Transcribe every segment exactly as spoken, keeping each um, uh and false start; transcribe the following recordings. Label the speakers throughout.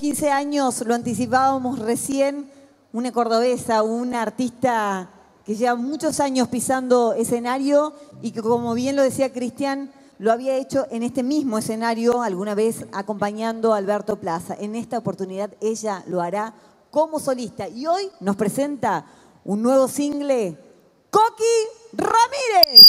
Speaker 1: quince años, lo anticipábamos recién, una cordobesa, una artista que lleva muchos años pisando escenario y que, como bien lo decía Cristian, lo había hecho en este mismo escenario alguna vez acompañando a Alberto Plaza. En esta oportunidad ella lo hará como solista y hoy nos presenta un nuevo single, Coqui Ramírez.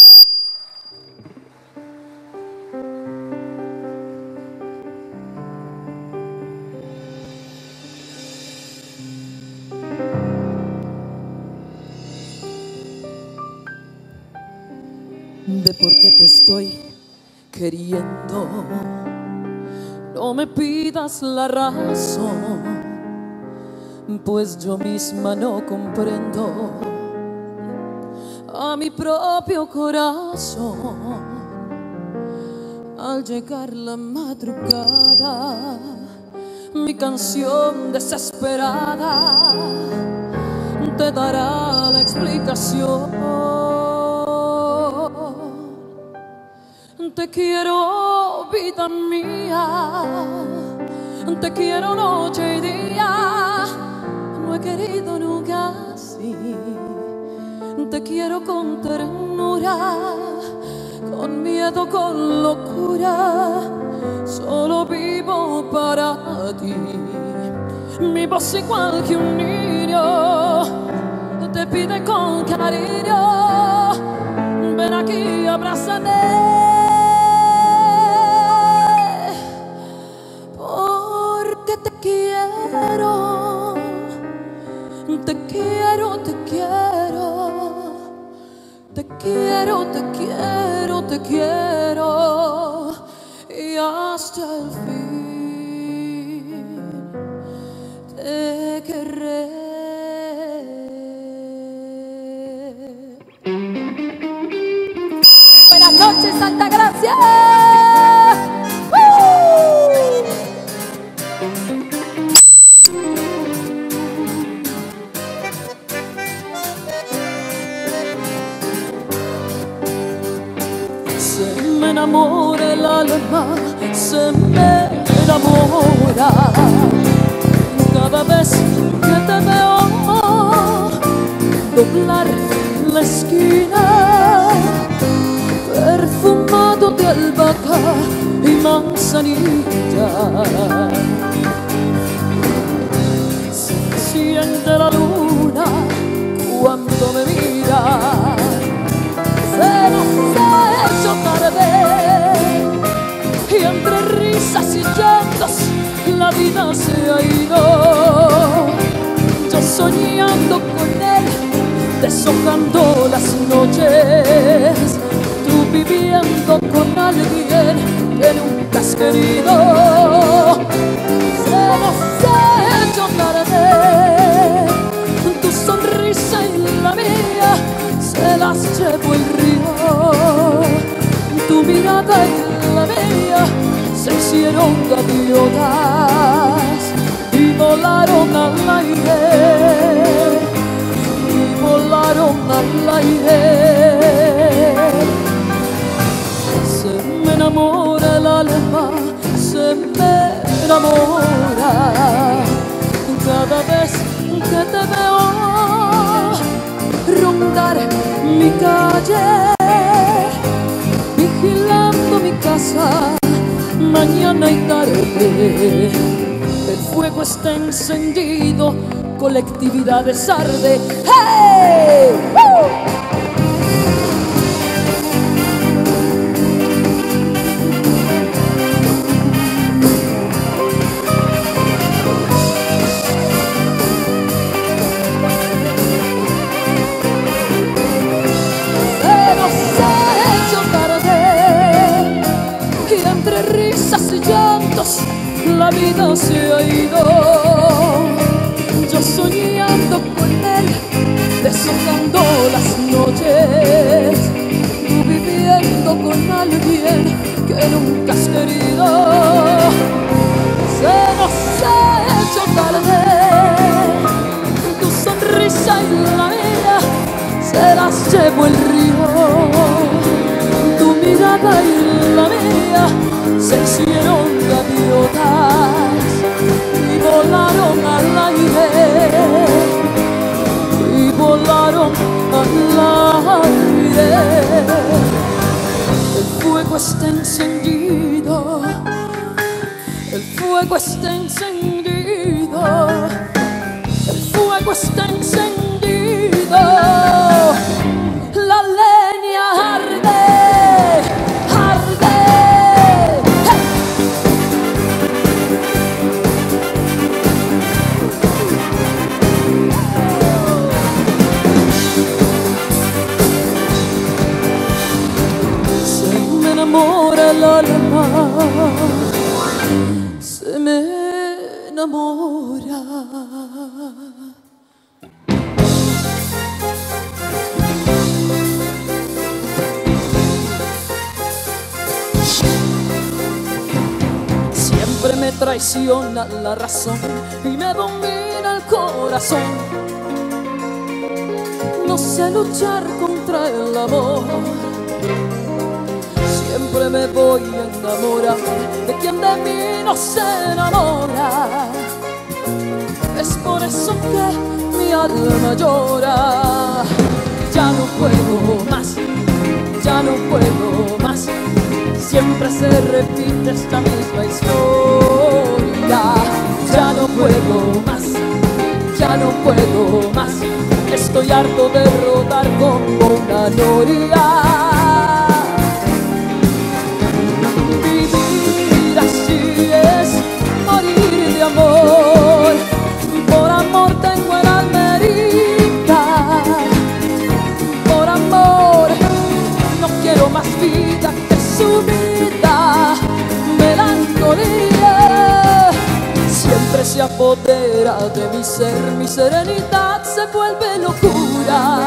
Speaker 2: De por qué te estoy queriendo, no me pidas la razón, pues yo misma no comprendo a mi propio corazón. Al llegar la madrugada, mi canción desesperada te dará la explicación. Te quiero, vida mía, te quiero noche y día. No he querido nunca así. Te quiero con ternura, con miedo, con locura. Solo vivo para ti. Mi voz igual que un niño te pide con cariño. Ven aquí, abrázame. Te quiero, te quiero, te quiero, te quiero, te quiero, te quiero, y hasta el fin te querré. Buenas noches, Santa Gracia. Me enamora el alma, se me enamora cada vez que te veo doblar la esquina, perfumado de albahaca y manzanilla. Se enciende la luna cuando me mira. Se nos ha hecho tarde y entre risas y llantos la vida se ha ido. Yo soñando con él, deshojando las noches, tú viviendo con alguien que nunca has querido. Se nos ha hecho tarde, tu sonrisa y la mía se las llevó el río. Tu mirada y la mía se hicieron gaviotas y volaron al aire, y volaron al aire. Se me enamora el alma, se me enamora cada vez que te veo rondar mi calle, vigilando mi casa mañana y tarde. El fuego está encendido, colectividades arde. ¡Hey! ¡Uh! La vida se ha ido, yo soñando con él, deshojando las noches, tú viviendo con alguien que nunca has querido. Se nos ha hecho tarde, tu sonrisa y la mía se las llevó el río. Tu mirada y la mía se hicieron gaviotas fuego está encendido, el fuego está encendido, la leña arde, arde. ¡Hey! Se me enamora el alma, se me enamora. Siempre me traiciona la razón y me domina el corazón. No sé luchar contra el amor. Siempre me voy a enamorar de quien de mí no se enamora. Es por eso que mi alma llora. Ya no puedo más, ya no puedo más. Siempre se repite esta misma historia. Ya no puedo más, ya no puedo más. Estoy harto de rodar como una noria. Vivir así es morir de amor. Por amor tengo el alma herida. Por amor no quiero más vida que su vida. Melancolía siempre se apodera de mi ser. Mi serenidad se vuelve locura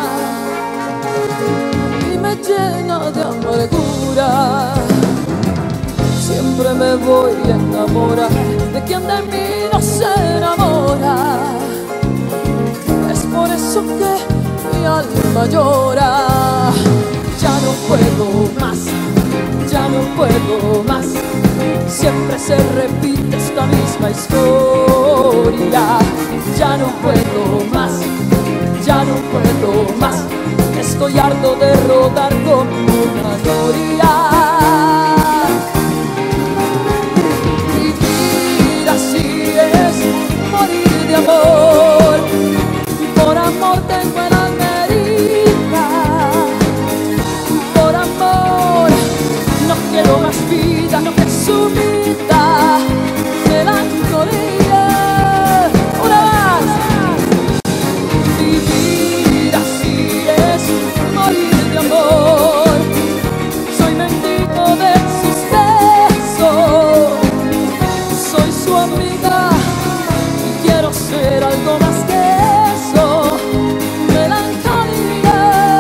Speaker 2: y me llena de amargura. Siempre me voy a enamorar de quien de mí no se enamora. Es por eso que mi alma llora. Ya no puedo más, ya no puedo más. Siempre se repite esta misma historia. Ya no puedo más, ya no puedo más. Estoy harto de rodar como una noria. Morir de amor, por amor tengo el alma herida. Por amor no quiero más vida, no que su vida. Melancolía, una más. Vivir así es morir de amor. Soy mendigo de sus besos, soy su amiga. Quiero ser algo más que eso, melancolía.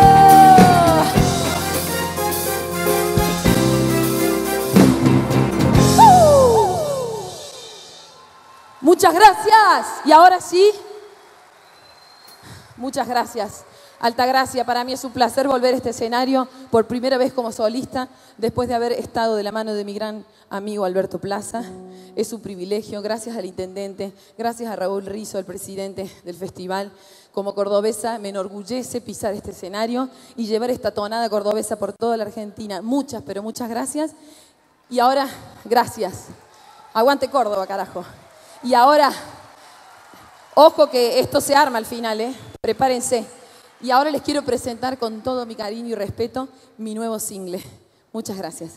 Speaker 2: ¡Uh! Muchas gracias. Y ahora sí, muchas gracias. Altagracia, para mí es un placer volver a este escenario por primera vez como solista, después de haber estado de la mano de mi gran amigo Alberto Plaza. Es un privilegio, gracias al intendente, gracias a Raúl Rizzo, el presidente del festival. Como cordobesa me enorgullece pisar este escenario y llevar esta tonada cordobesa por toda la Argentina. Muchas, pero muchas gracias. Y ahora, gracias. Aguante Córdoba, carajo. Y ahora, ojo que esto se arma al final, ¿eh? Prepárense. Y ahora les quiero presentar con todo mi cariño y respeto mi nuevo single. Muchas gracias.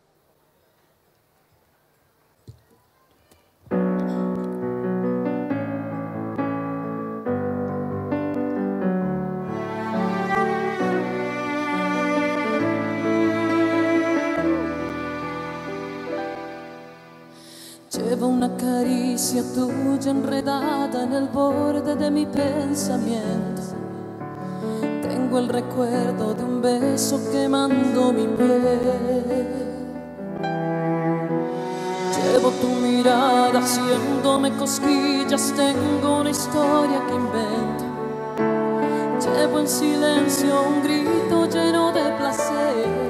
Speaker 2: Llevo una caricia tuya enredada en el borde de mi pensamiento. Tengo el recuerdo de un beso quemando mi piel. Llevo tu mirada haciéndome cosquillas. Tengo una historia que invento. Llevo en silencio un grito lleno de placer.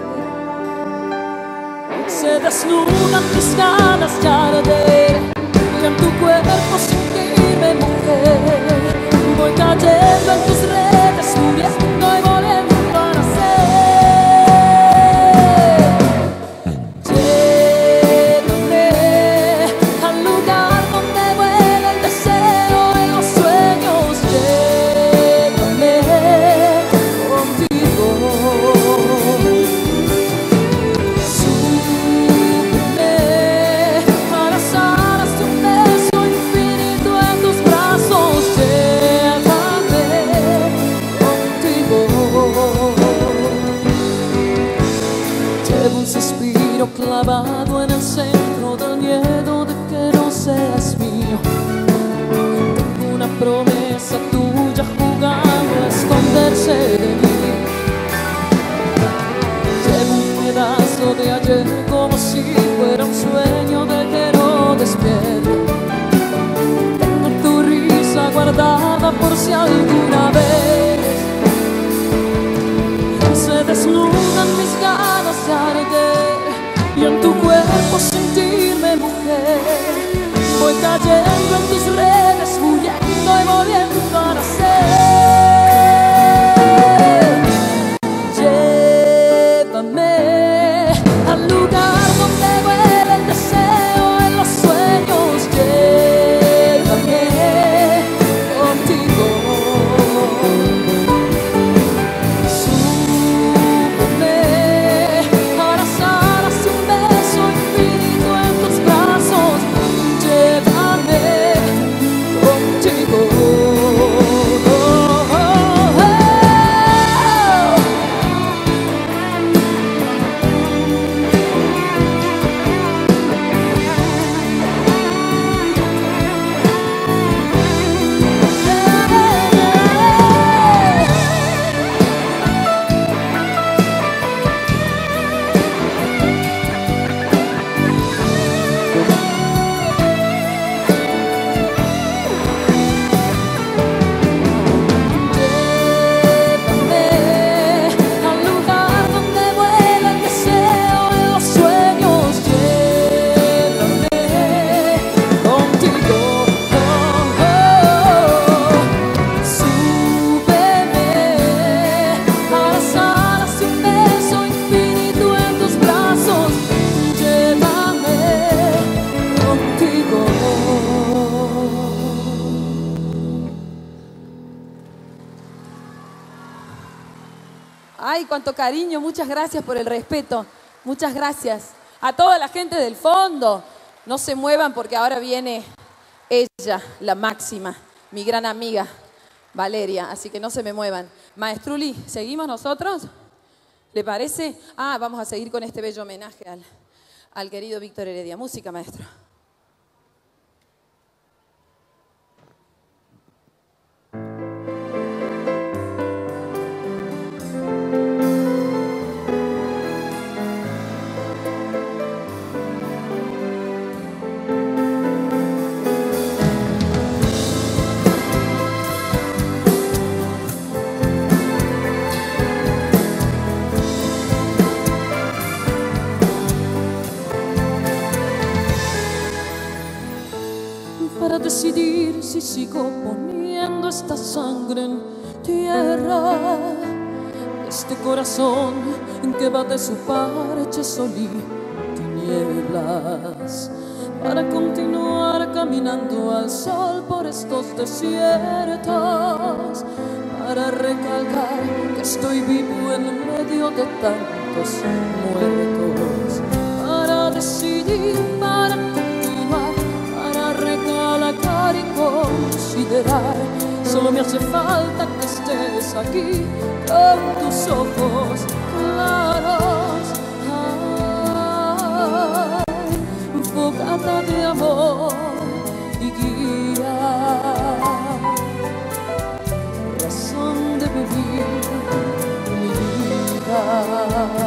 Speaker 2: Se desnudan tus ganas de arder y en tu cuerpo sublime mujer. Voy cayendo en tus redes, muriendo y volviendo a nacer. Llévame al
Speaker 3: centro del miedo de que no seas mío. Tengo una promesa tuya jugando a esconderse de mí. Llevo un pedazo de ayer como si fuera un sueño de que no despierto. Tengo tu risa guardada por si alguna vez se desnudan mis ganas de arder y en tu cuerpo sentirme mujer. Voy cayendo en tus redes, huyendo y volviendo a nacer. Llévame al lugar donde huele el deseo en los sueños. Llévame contigo.
Speaker 2: Ay, cuánto cariño, muchas gracias por el respeto, muchas gracias. A toda la gente del fondo, no se muevan porque ahora viene ella, la máxima, mi gran amiga Valeria, así que no se me muevan. Maestruli, ¿seguimos nosotros? ¿Le parece? Ah, vamos a seguir con este bello homenaje al, al querido Víctor Heredia. Música, maestro.
Speaker 3: Para decidir si sigo poniendo esta sangre en tierra, este corazón que va de su parche sol y tinieblas, para continuar caminando al sol por estos desiertos, para recalcar que estoy vivo en medio de tantos muertos, para decidir, para continuar, recalcar y considerar. Solo me hace falta que estés aquí con tus ojos claros. Ay, fogata de amor y guía, razón de vivir mi vida.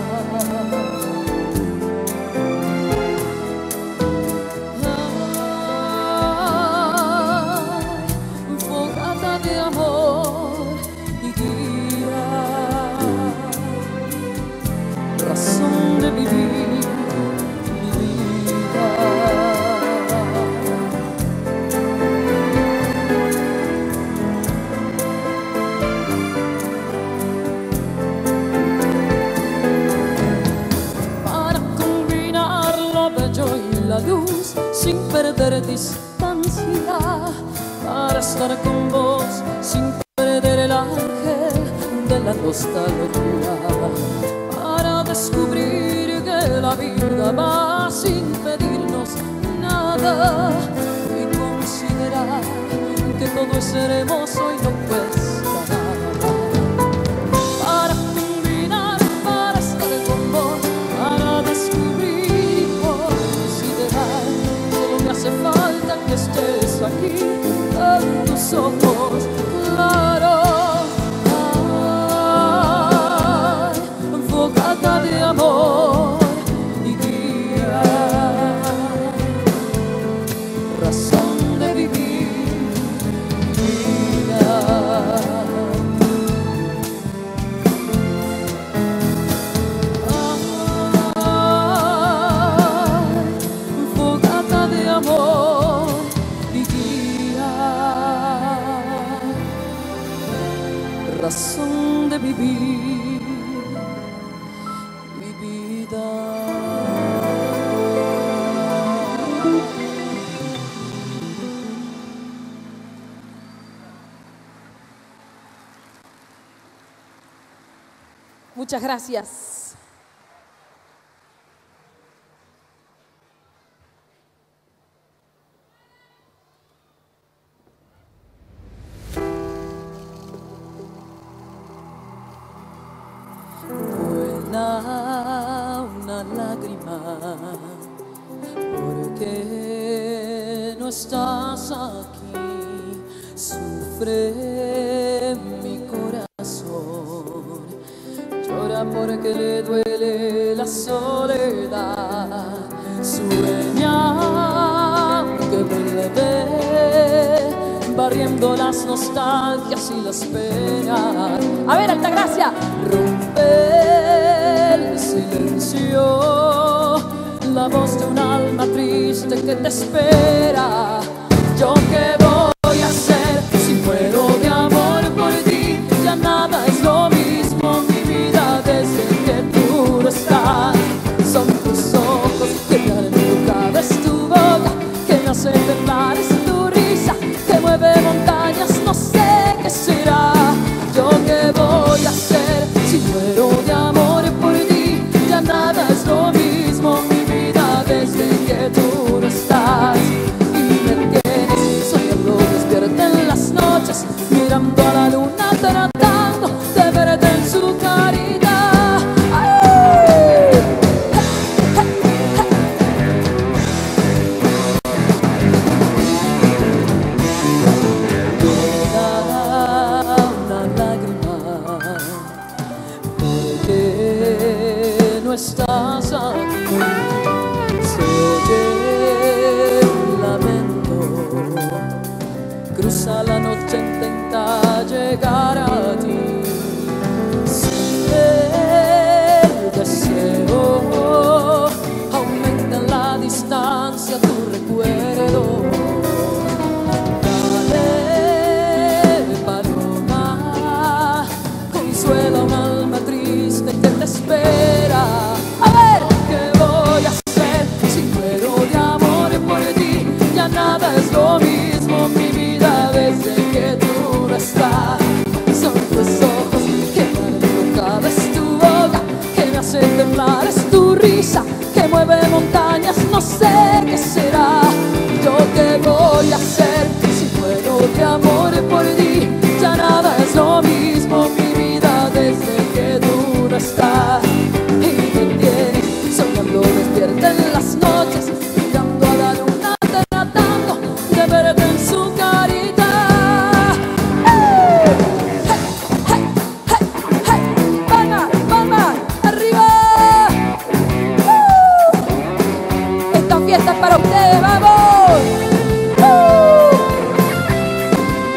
Speaker 3: Razón de vivir mi vida. Para combinar lo bello y la luz sin perder distancia, para estar con vos sin perder el ángel de la nostalgia, descubrir que la vida va sin pedirnos nada y considerar que todo es hermoso y no cuesta nada. Para combinar, para estar con vos, para descubrir aquí en tus ojos claros. Ay, enfócate de amor y guía, razón de vivir vida. Amor y guía, razón de vivir mi vida.
Speaker 2: Muchas gracias.
Speaker 3: Una lágrima porque no estás aquí, sufre mi corazón, llora porque le duele la soledad, sueña que vuelve barriendo las nostalgias y las penas.
Speaker 2: A ver, Altagracia.
Speaker 3: Rompe el silencio, la voz de un alma triste que te espera. ¿Yo qué voy a hacer si muero de amor por ti? Ya nada es lo mismo, mi vida, desde que tú no estás. Son tus ojos que me han educado, es tu boca que me hace temblar, es tu risa que mueve montañas, no sé qué será. ¿Yo qué voy a hacer si muero de amor por ti? Ya nada es lo mismo, mi vida, desde que tú no estás. Y me tienes soñando despierta en las noches, mirando a la luna, tratando de verte en su caridad. ¡Ay! Una lágrima porque no estás aquí, se oye un lamento, cruza la noche, intenta llegar a ti, siente el deseo, aumenta en la distancia tu recuerdo. Dale, paloma, consuela un alma triste que te espera. A ver, ¿qué voy a hacer si muero de amor por ti? Ya nada es lo mismo, mi vida, desde que tú no estás. Son tus ojos que me han evocado, es tu boca que me hace temblar, es tu risa que mueve montañas, no sé qué será. ¿Yo qué voy a hacer si muero de amor por ti? Ya nada es lo mismo, mi vida, desde que tú no estás. Y me tienes soñando despierta en las noches, mirando a la luna, tratando de verte en su caridad. ¡Hey! ¡Hey! ¡Hey! ¡Hey! ¡Hey! ¡Palma! ¡Palma! ¡Arriba! ¡Uh! Esta fiesta es para ustedes, ¡vamos! ¡Uh!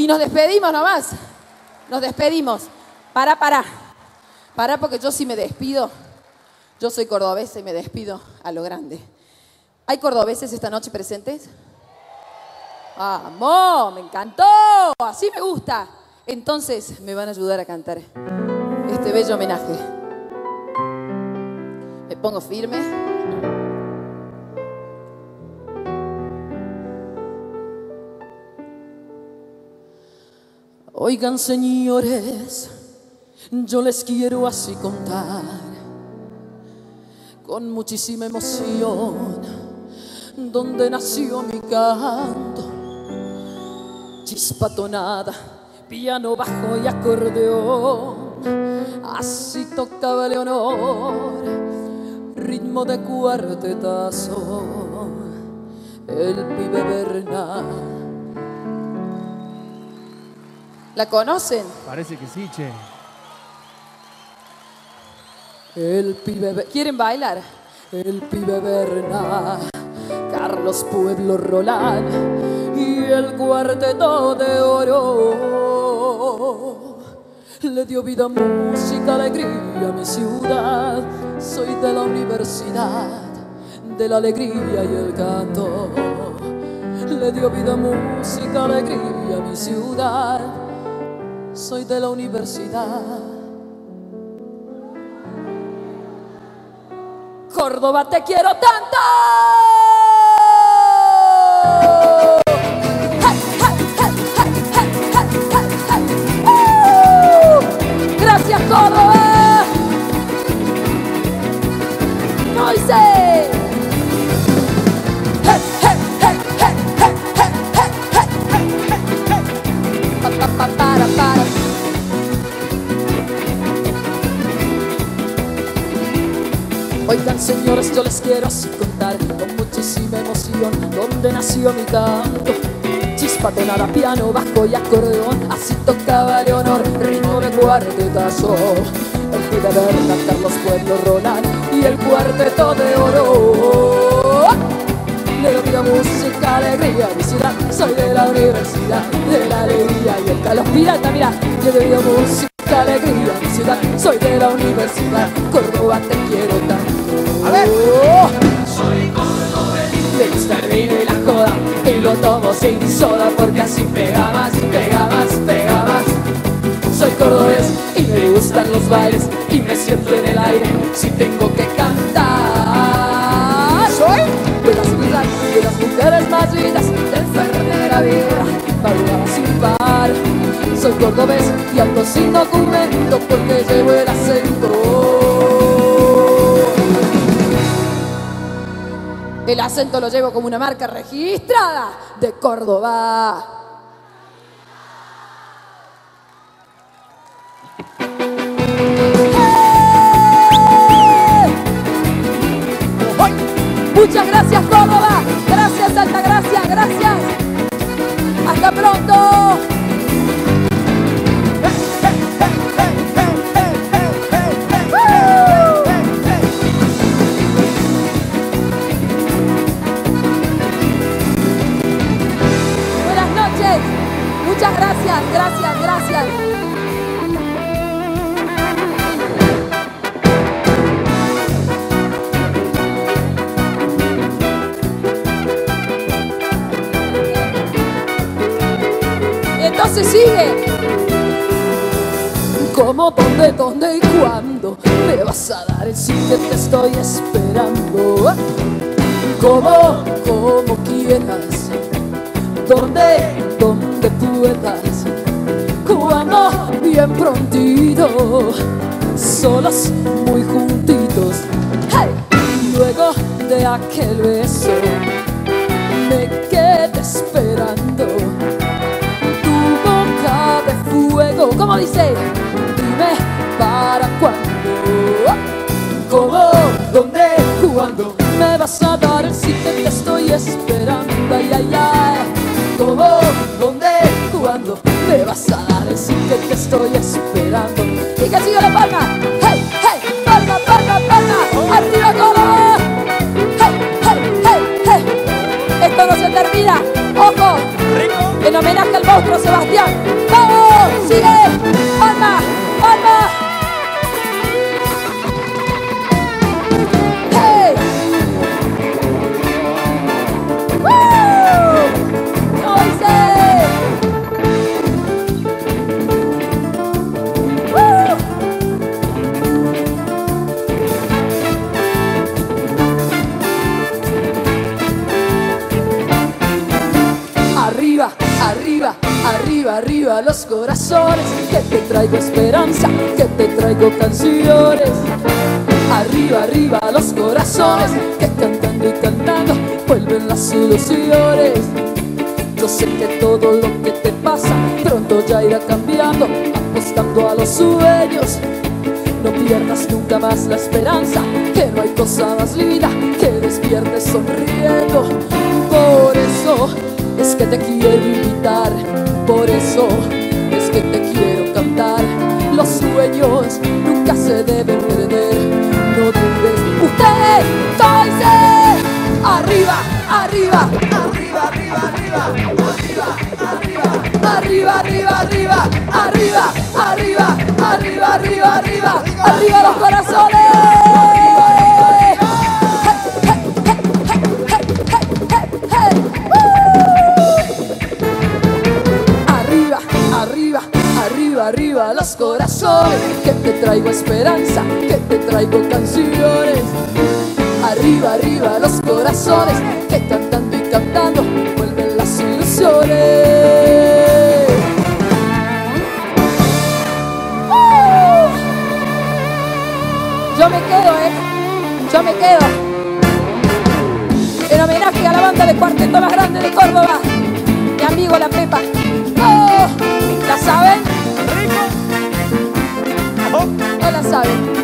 Speaker 2: nos despedimos nomás. Nos despedimos. Pará, pará. Pará porque yo sí me despido. Yo soy cordobesa y me despido a lo grande. ¿Hay cordobeses esta noche presentes? ¡Vamos! ¡Me encantó! Así me gusta. Entonces me van a ayudar a cantar este bello homenaje. Me pongo firme.
Speaker 3: Oigan, señores, yo les quiero así contar con muchísima emoción donde nació mi canto. Chispa, tonada, piano, bajo y acordeón, así tocaba Leonor, ritmo de cuartetazo, el pibe Bernal.
Speaker 2: ¿La conocen?
Speaker 4: Parece que sí, che.
Speaker 3: El pibe,
Speaker 2: ¿Quieren bailar?
Speaker 3: el pibe Bernal, Carlos Pueblo Rolán y el cuarteto de oro. Le dio vida, música, alegría a mi ciudad. Soy de la universidad, de la alegría y el canto. Le dio vida, música, alegría a mi ciudad. Soy de la universidad. Córdoba, te quiero tanto.
Speaker 2: Gracias, Córdoba. Moisés. Para, para, para.
Speaker 3: Oigan, señores, yo les quiero así contar con muchísima emoción donde nació mi canto. Chispa, tonada, piano, bajo y acordeón, así tocaba Leonor, ritmo de cuartetazo. El pibe Bernal, Carlos Pueblo Rolán y el cuarteto de oro. Le doy vida, música, alegría a mi ciudad. Soy de la universidad, de la alegría y el calor. Pirata, mira, le doy vida, música, alegría a mi ciudad. Soy de la universidad, Córdoba, te quiero tanto.
Speaker 4: A ver.
Speaker 3: Oh, soy cordobés, me gusta el vino y la joda, y lo tomo sin soda porque así pega más, pega más, pega más. Soy cordobés y me gustan los bailes y me siento en el aire si tengo que cantar.
Speaker 4: ¿Soy?
Speaker 3: De las vidas, de las mujeres más lindas, del ferro de la vida, madrugada sin par. Soy cordobés y ando sin documento porque llevo el acento.
Speaker 2: El acento lo llevo como una marca registrada de Córdoba. ¡Hey! Muchas gracias, Córdoba. Gracias, Altagracia. Gracias. Hasta pronto. Muchas gracias, gracias, gracias. Entonces sigue.
Speaker 3: ¿Cómo, dónde, dónde y cuándo me vas a dar el sí que te estoy esperando? ¿Cómo, como quieras? ¿Dónde, dónde puedas? Cuando, bien prontito, solos, muy juntitos. ¡Hey! Luego de aquel beso me quedé esperando tu boca de fuego. ¿Cómo dice? Dime para cuándo. ¿Cómo? ¿Dónde? ¿Cuándo? Me vas a dar el sí que te estoy esperando. Ay, ay, ay. ¿Cómo? ¿Dónde? ¿Cuándo? Me vas a dar el sí que te estoy esperando.
Speaker 2: Y que siga la palma. ¡Hey, hey! ¡Palma, palma, palma! ¡Arriba, Córdoba! ¡Hey, hey, hey, hey! Esto no se termina. ¡Ojo! En homenaje al monstruo Sebastián.
Speaker 3: arriba los corazones, que te traigo esperanza, que te traigo canciones. Arriba, arriba los corazones, que cantando y cantando vuelven las ilusiones. Yo sé que todo lo que te pasa pronto ya irá cambiando, apostando a los sueños. No pierdas nunca más la esperanza, que no hay cosa más linda que despiertes sonriendo. Por eso es que te quiero invitar, por eso es que te quiero cantar. Los sueños nunca se deben perder, no dudes. Usted, entonces, arriba, arriba, arriba, arriba, arriba, arriba, arriba, arriba, arriba, arriba, arriba, arriba, arriba, arriba, arriba, arriba los corazones. Arriba, arriba, arriba, arriba los corazones, que te traigo esperanza, que te traigo canciones. Arriba, arriba los corazones, que cantando y cantando vuelven las ilusiones. ¡Uh! Yo me quedo, eh, yo me quedo. En homenaje a la banda de cuarteto más grande de Córdoba, mi amigo La Pepa. ¡Oh! ¿La saben? ¿No la saben?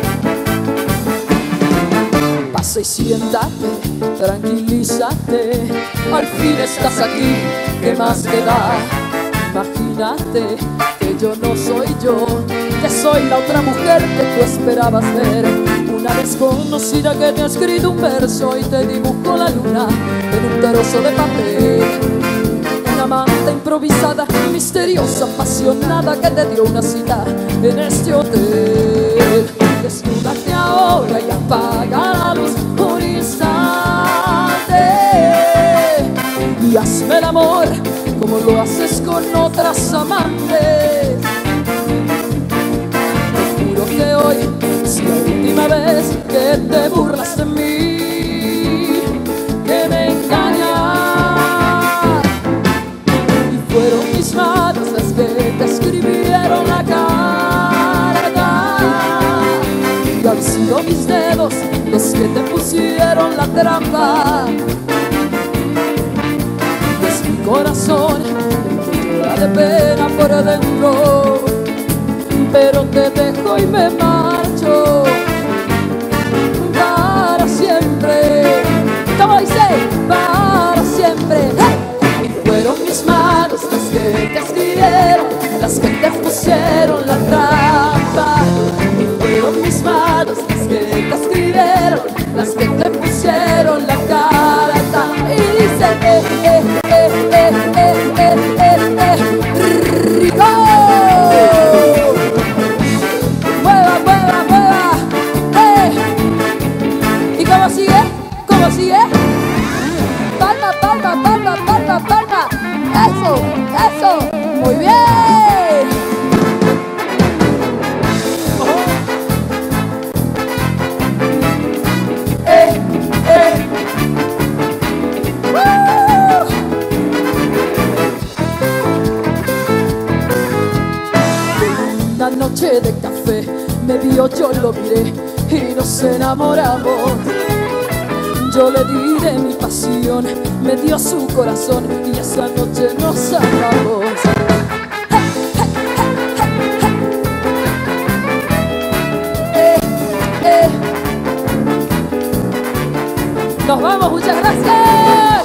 Speaker 3: Pasa y siéntate, tranquilízate, al fin estás aquí, ¿qué más te da? Imagínate que yo no soy yo, que soy la otra mujer que tú esperabas ver. Una desconocida que te ha escrito un verso y te dibujó la luna en un trozo de papel. Una amante improvisada, misteriosa, apasionada, que te dio una cita en este hotel. Desnúdate ahora y apaga la luz un instante y hazme el amor como lo haces con otras amantes. Te juro que hoy es la última vez que te burlas de mí, que me engañas. Y fueron mis manos las que te escribieron la carta. Han sido mis dedos los que te pusieron la trampa. Es mi corazón que llora de pena por dentro, pero te dejo y me marcho para siempre. ¿Cómo dice? Para siempre. ¡Hey! Y fueron mis manos las que te escribieron, las que te pusieron la trampa. Y fueron mis manos las que te escribieron, las que te pusieron la carta. Y dice, eh, eh, eh, eh, eh, eh, eh, eh, rico. Mueva, mueva, mueva. Eh. ¿Y cómo sigue? ¿Cómo sigue? Palma, palma, palma, palma, palma. Eso, eso. Muy bien. Eh, eh. ¡Woo! Una noche de café me vio, yo lo miré y nos enamoramos. Yo le di de mi pasión, me dio su corazón y esa noche nos amamos. Eh, eh. Nos vamos, muchas gracias.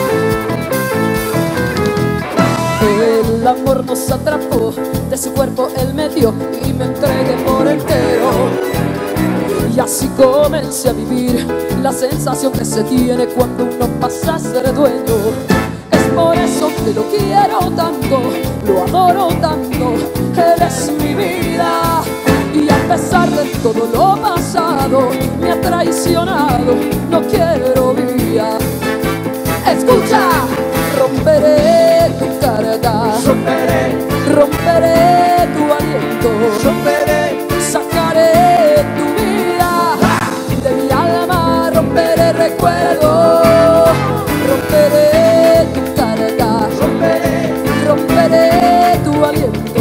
Speaker 3: El amor nos atrapó, de su cuerpo él me dio y me entregué por entero. Y así comencé a vivir la sensación que se tiene cuando uno pasa a ser dueño. Es por eso que lo quiero tanto, lo adoro tanto, él es mi vida. Y a pesar de todo lo pasado, me ha traicionado, no quiero vivir. Escucha, romperé tu carga, romperé, romperé tu aliento, romperé, sacaré tu vida de mi alma, romperé recuerdo, romperé tu carga, romperé, romperé tu aliento.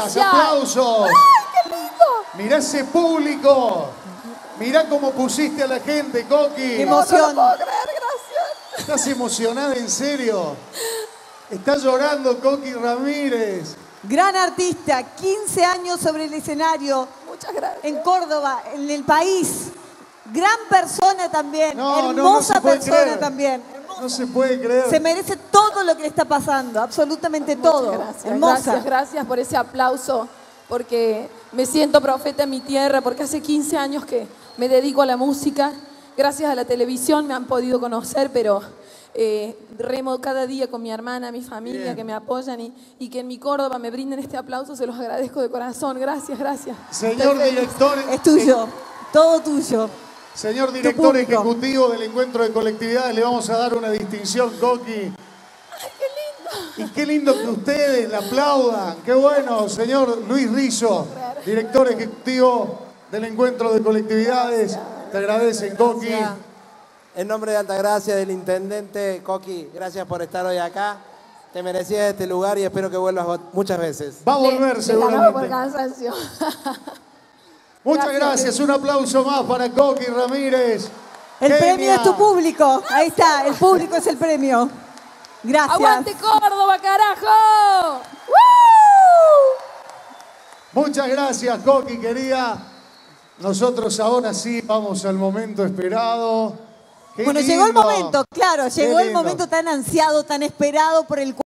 Speaker 2: gracias.
Speaker 4: aplausos.
Speaker 2: ¡Ay, qué lindo!
Speaker 4: Mirá ese público. Mirá cómo pusiste a la gente, Coqui.
Speaker 1: ¡Qué emoción!
Speaker 2: No lo puedo creer, gracias.
Speaker 4: ¿Estás emocionada en serio? Está llorando Coqui Ramírez.
Speaker 1: Gran artista, quince años sobre el escenario.
Speaker 2: Muchas gracias.
Speaker 1: En Córdoba, en el país. Gran persona también.
Speaker 4: No,
Speaker 1: Hermosa
Speaker 4: no, no se puede
Speaker 1: persona
Speaker 4: creer.
Speaker 1: también.
Speaker 4: No se puede creer.
Speaker 1: Se merece todo lo que le está pasando, absolutamente todo.
Speaker 2: Muchas gracias.
Speaker 1: Hermosa.
Speaker 2: Gracias, gracias por ese aplauso, porque me siento profeta en mi tierra, porque hace quince años que me dedico a la música. Gracias a la televisión me han podido conocer, pero eh, remo cada día con mi hermana, mi familia,
Speaker 4: Bien.
Speaker 2: que me apoyan y, y que en mi Córdoba me brinden este aplauso. Se los agradezco de corazón. Gracias, gracias.
Speaker 4: Señor director,
Speaker 1: Es tuyo, todo tuyo.
Speaker 4: señor director
Speaker 1: público.
Speaker 4: ejecutivo del encuentro de colectividades, le vamos a dar una distinción, Coqui.
Speaker 2: ¡Ay, qué lindo!
Speaker 4: Y qué lindo que ustedes la aplaudan. Qué bueno, señor Luis Rizzo, director ejecutivo del encuentro de colectividades. Te agradecen, Coqui.
Speaker 5: En nombre de Altagracia, del intendente Coqui, gracias por estar hoy acá. Te merecías este lugar y espero que vuelvas muchas veces.
Speaker 4: Va a volver
Speaker 2: Le- le ganaba por
Speaker 4: seguramente.
Speaker 2: cansancio.
Speaker 4: Muchas
Speaker 2: Gracias,
Speaker 4: gracias. Un aplauso más para Coqui Ramírez.
Speaker 1: El
Speaker 4: Genia.
Speaker 1: premio es tu público. Ahí está, el público es el premio. Gracias.
Speaker 2: ¡Aguante Córdoba, carajo! ¡Woo!
Speaker 4: Muchas gracias, Coqui, querida. Nosotros ahora sí vamos al momento esperado. Qué
Speaker 1: Bueno, llegó el
Speaker 4: lindo.
Speaker 1: momento, claro,
Speaker 4: Qué
Speaker 1: llegó el
Speaker 4: lindo.
Speaker 1: momento tan ansiado, tan esperado por el cual